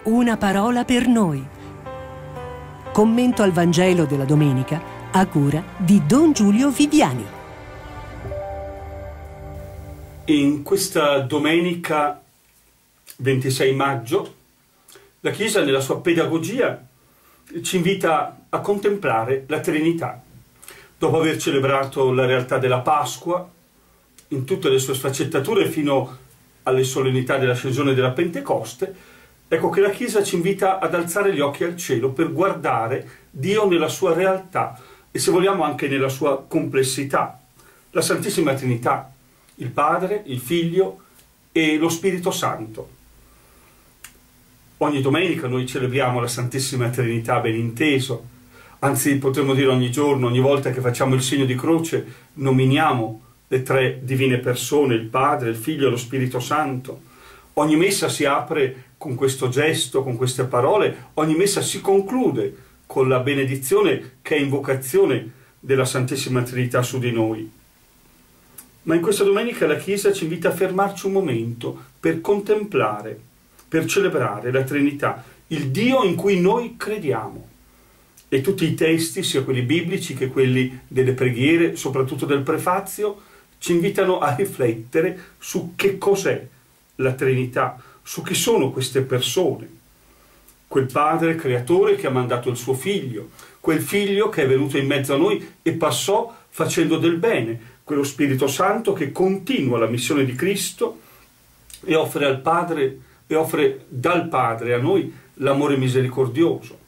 Una parola per noi. Commento al Vangelo della domenica a cura di Don Giulio Viviani. In questa domenica 26 maggio la Chiesa nella sua pedagogia ci invita a contemplare la Trinità. Dopo aver celebrato la realtà della Pasqua in tutte le sue sfaccettature fino alle solennità dell'ascensione della Pentecoste, ecco che la Chiesa ci invita ad alzare gli occhi al cielo per guardare Dio nella sua realtà e, se vogliamo, anche nella sua complessità. La Santissima Trinità, il Padre, il Figlio e lo Spirito Santo. Ogni domenica noi celebriamo la Santissima Trinità, ben inteso, anzi potremmo dire ogni giorno, ogni volta che facciamo il segno di croce, nominiamo le tre divine persone, il Padre, il Figlio e lo Spirito Santo. Ogni messa si apre con questo gesto, con queste parole, ogni messa si conclude con la benedizione che è invocazione della Santissima Trinità su di noi. Ma in questa domenica la Chiesa ci invita a fermarci un momento per contemplare, per celebrare la Trinità, il Dio in cui noi crediamo. E tutti i testi, sia quelli biblici che quelli delle preghiere, soprattutto del prefazio, ci invitano a riflettere su che cos'è la Trinità, su chi sono queste persone. Quel Padre creatore che ha mandato il suo Figlio, quel Figlio che è venuto in mezzo a noi e passò facendo del bene, quello Spirito Santo che continua la missione di Cristo e offre al Padre e offre dal Padre a noi l'amore misericordioso.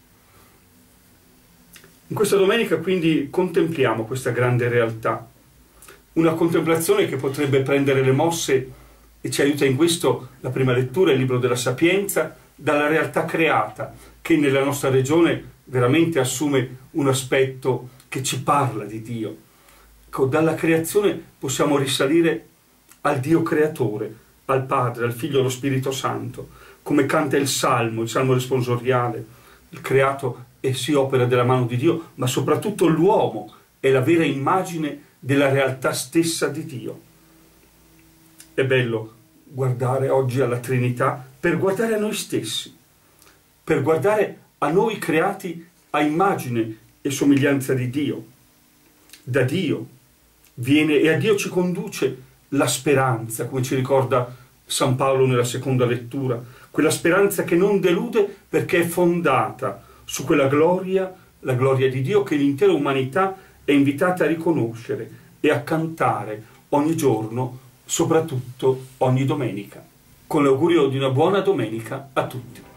In questa domenica quindi contempliamo questa grande realtà, una contemplazione che potrebbe prendere le mosse, e ci aiuta in questo la prima lettura, il libro della Sapienza, dalla realtà creata, che nella nostra regione veramente assume un aspetto che ci parla di Dio. Ecco, dalla creazione possiamo risalire al Dio creatore, al Padre, al Figlio e allo Spirito Santo, come canta il Salmo responsoriale. Il creato è sì opera della mano di Dio, ma soprattutto l'uomo è la vera immagine della realtà stessa di Dio. È bello guardare oggi alla Trinità per guardare a noi stessi, per guardare a noi creati a immagine e somiglianza di Dio. Da Dio viene e a Dio ci conduce la speranza, come ci ricorda San Paolo nella seconda lettura, quella speranza che non delude perché è fondata su quella gloria, la gloria di Dio che l'intera umanità è invitata a riconoscere e a cantare ogni giorno, soprattutto ogni domenica. Con l'augurio di una buona domenica a tutti.